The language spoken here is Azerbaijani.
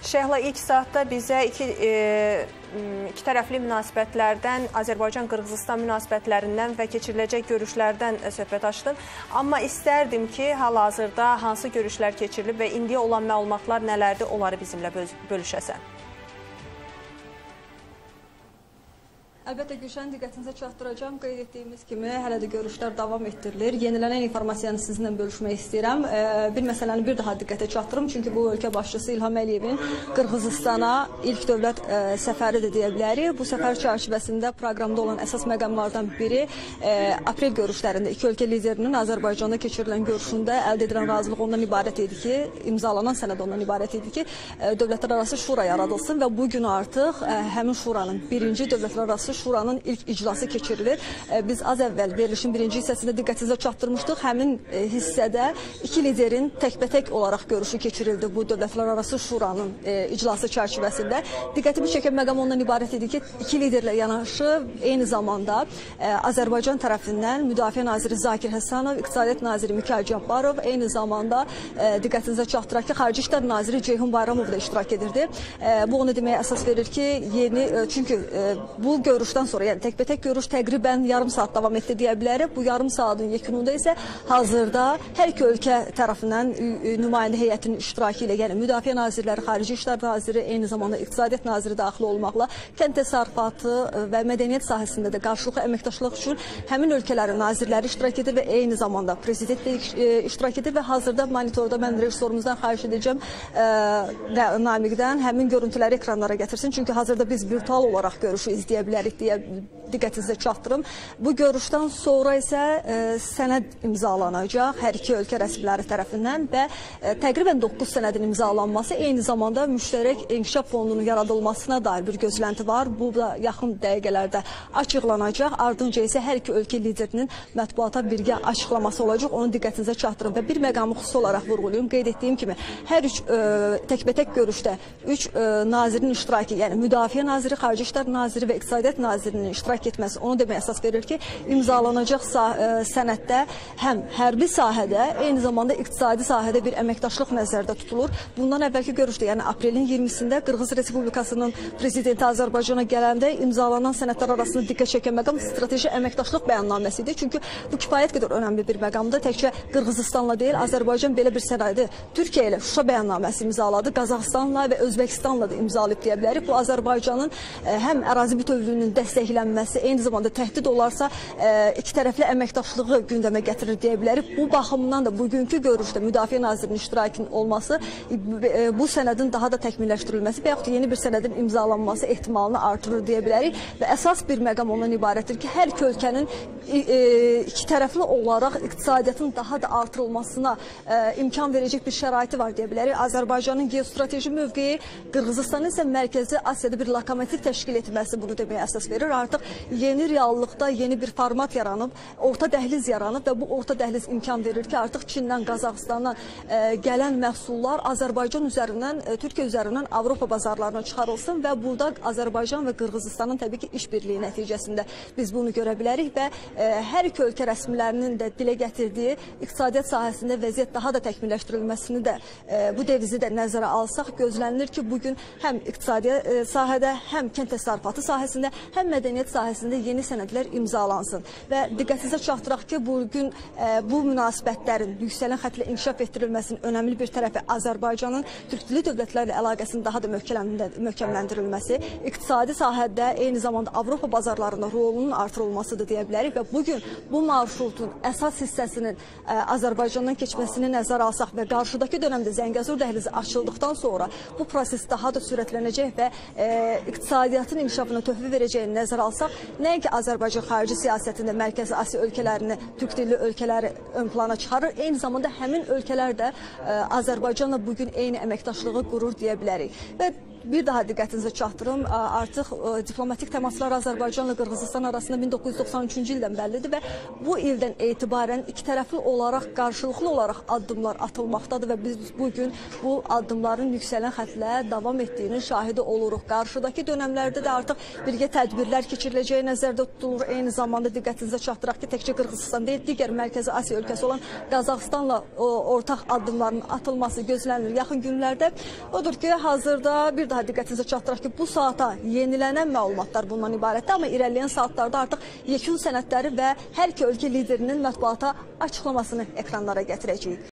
Şəhla, ilk saatda bizə iki tərəfli münasibətlərdən, Azərbaycan-Qırğızistan münasibətlərindən və keçiriləcək görüşlərdən söhbət açdın. Amma istərdim ki, hal-hazırda hansı görüşlər keçirilib və indiyə olan məlumatlar nələrdir, onları bizimlə bölüşəsən. Əlbəttə, Gülşənin diqqətinizə çatdıracağım. Qeyd etdiyimiz kimi, hələ də görüşlər davam etdirilir. Yenilənən informasiyanı sizinlə bölüşmək istəyirəm. Bir məsələni bir daha diqqətə çatdırım. Çünki bu ölkə başçısı İlham Əliyevin Qırğızistana ilk dövlət səfəridir deyə bilərik. Bu səfər çərçivəsində proqramda olan əsas məqamlardan biri aprel görüşlərində iki ölkə liderinin Azərbaycanda keçirilən görüşündə əldə edilən razılıq ondan ibarət idi ki, imzalanan sənəd ondan ibarət idi ki, dövlətlərarası şura yaradılsın və bu gün artıq həmin şuranın birinci dövlətlərarası Şuranın ilk iclası keçirilir. Biz az əvvəl verilişin birinci hissəsində diqqətinizə çatdırmışdıq. Həmin hissədə iki liderin təkbətək olaraq görüşü keçirildi bu dövlətlərarası şuranın iclası çərçivəsində. Diqqətimi çəkən məqam ondan ibarət idi ki, iki liderlə yanaşı eyni zamanda Azərbaycan tərəfindən Müdafiə naziri Zakir Həsənov, İqtisadiyyat naziri Mikayıl Cabbarov, eyni zamanda diqqətinizə çatdıraq ki, Xarici İşlər naziri Ceyhun Bayramov da iştirak edirdi. Bu onu deməyə əsas verir ki, çünki bu görüşdən sonra, yəni təkbətək görüş təqribən yarım saat davam etdi deyə bilərik. Bu yarım saatın yekununda isə hazırda hər iki ölkə tərəfindən nümayəndə heyətinin iştirakı ilə, yəni Müdafiə nazirləri, Xarici İşlər naziri, eyni zamanda İqtisadiyyat naziri daxil olmaqla kənd təsərrüfatı və mədəniyyət sahəsində də qarşılıqlı əməkdaşlıq üçün həmin ölkələrin nazirləri iştirak edir və eyni zamanda prezident də iştirak edir və hazırda monitorda mən rejissorumuzdan xahiş edəcəm Namiqdən həmin görüntüləri ekranlara gətirsin. Çünki hazırda biz virtual olaraq görüşü izləyə bilərik deyə diqqətinizə çatdırım. Bu görüşdən sonra isə sənəd imzalanacaq hər iki ölkə rəsmiləri tərəfindən və təqribən 9 sənədin imzalanması, eyni zamanda müştərək inkişaf fondunun yaradılmasına dair bir gözlənti var. Bu da yaxın dəqiqələrdə açıqlanacaq. Ardınca isə hər iki ölkə liderinin mətbuata birgə açıqlaması olacaq. Onu diqqətinizə çatdırım və bir məqamı xüsusi olaraq vurğulayım. Qeyd etdiyim kimi, hər üç təkbətək görüşdə üç nazirin iştirakı, yəni Müdafiə naziri, Xarici İşlər naziri və İqtisadiyyat nazirinin iştirak etməsi onu deməyə əsas verir ki, imzalanacaq sənəddə həm hərbi sahədə, eyni zamanda iqtisadi sahədə bir əməkdaşlıq nəzərdə tutulur. Bundan əvvəlki görüşdə, yəni aprelin 20-sində Qırğız Respublikasının prezidenti Azərbaycana gələndə imzalanan sənədlər arasında diqqət çəkən məqam strateji əməkdaşlıq bəyannaməsi idi. Çünki bu kifayət qədər önəmli bir məqamdır. Təkcə Qırğızistanla deyil, Azərbaycan belə bir sənədi Türkiyə ilə Şuşa bəyannaməsi imzaladı. Qazaxıstanla və Özbəkistanla da imzalayıb deyə bilərik. Bu Azərbaycanın həm ərazi bütövlüyünün dəstəklənməsi, eyni zamanda təhdid olarsa iki tərəfli əməkdaşlığı gündəmə gətirir deyə bilərik. Bu baxımdan da bugünkü görüşdə Müdafiə nazirinin iştirakının olması bu sənədin daha da təkmilləşdirilməsi və yaxud da yeni bir sənədin imzalanması ehtimalını artırır deyə bilərik və əsas bir məqam ondan ibarətdir ki, hər iki ölkənin iki tərəfli olaraq iqtisadiyyatın daha da artırılmasına imkan verəcək bir şəraiti var deyə bilərik. Azərbaycanın geostrateji mövqeyi, Qırğızistanın isə Mərkəzi Asiyada bir lokomotiv təşkil etməsi bunu deməyə əsas verir. Artıq yeni reallıqda yeni bir format yaranıb, orta dəhliz yaranıb və bu orta dəhliz imkan verir ki, artıq Çindən, Qazaxıstandan gələn məhsullar Azərbaycan üzərindən, Türkiyə üzərindən Avropa bazarlarına çıxarılsın və burada Azərbaycan və Qırğızistanın təbii ki, işbirliyi nəticəsində biz bunu görə bilərik və hər iki ölkə rəsmilərinin də dilə gətirdiyi iqtisadiyyat sahəsində vəziyyət daha da təkmilləşdirilməsini də bu devizi də nəzərə alsaq, gözlənilir ki, bugün həm iqtisadiyyat sahədə, həm kənd təsərrüfatı sahəsində, həm mədəniyyət sahəsində yeni sənədlər imzalansın. Və diqqətinizə çatdıraq ki, bugün bu münasibətlərin yüksələn xətlə inkişaf etdirilməsinin önəmli bir tərəfi Azərbaycanın türk dilli dövlətlərlə əlaqəsinin daha da möhkəmləndirilməsi, iqtisadi sahədə eyni zamanda Avropa bazarlarında rolunun artırılmasıdır deyə bilərik və bugün bu marşrutun əsas hissəsinin Azərbaycandan keçməsini nəzərə alsaq və qarşıdakı dönəmdə Zəngəzur dəhlizi açıldıqdan sonra bu proses daha da sürətlənəcək və iqtisadiyyatın inkişafına töhfə verəcəyini nəzərə alsaq, nəinki Azərbaycan xarici siyasətində Mərkəzi Asiya ölkələrini, türk dilli ölkələri ön plana çıxarır, eyni zamanda həmin ölkələr də Azərbaycanla bugün eyni əməkdaşlığı qurur deyə bilərik. Və bir daha diqqətinizə çatdırım, artıq diplomatik təmaslar Azərbaycanla Qırğızıstan arasında 1993-cü ildən bəllidir və bu ildən etibarən ikitərəfli olaraq, qarşılıqlı olaraq addımlar atılmaqdadır və biz bugün bu addımların yüksələn xətlə davam etdiyinin şahidi oluruq. Qarşıdakı dönəmlərdə də artıq birgə tədbirlər keçiriləcəyi nəzərdə tutulur. Eyni zamanda diqqətinizə çatdıraq ki, təkcə Qırğızıstan deyil, digər Mərkəzi Asiya ölkəsi olan Qazaxıstanla ortaq addımların atılması gözlənilir yaxın günlərdə. Odur ki, hazırda bir daha diqqətinizə çatdıraq ki, bu saata yenilənən məlumatlar bundan ibarətdir, amma irəliləyən saatlarda artıq yekun sənədləri və hər iki ölkə liderinin mətbuata açıqlamasını ekranlara gətirəcəyik.